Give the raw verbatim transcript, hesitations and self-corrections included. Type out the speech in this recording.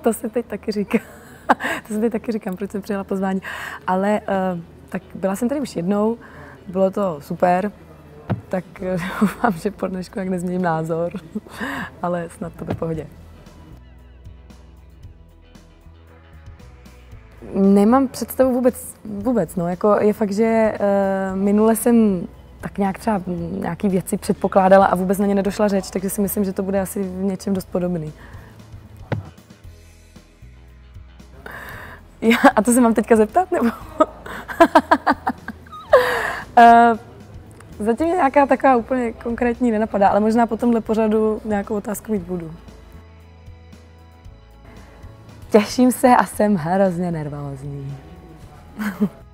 to si teď taky říkám. To si teď taky říkám, proč jsem přijala pozvání. Ale uh, tak byla jsem tady už jednou, bylo to super, tak doufám, že po dnešku jak nezměním názor, ale snad to bude v pohodě. Nemám představu vůbec, vůbec no, jako je fakt, že uh, minule jsem tak nějak třeba nějaký věci předpokládala a vůbec na ně nedošla řeč, takže si myslím, že to bude asi v něčem dost podobný. Já, a to se mám teďka zeptat, nebo? uh, zatím nějaká taková úplně konkrétní nenapadá, ale možná po tomhle pořadu nějakou otázku mít budu. Těším se a jsem hrozně nervózní.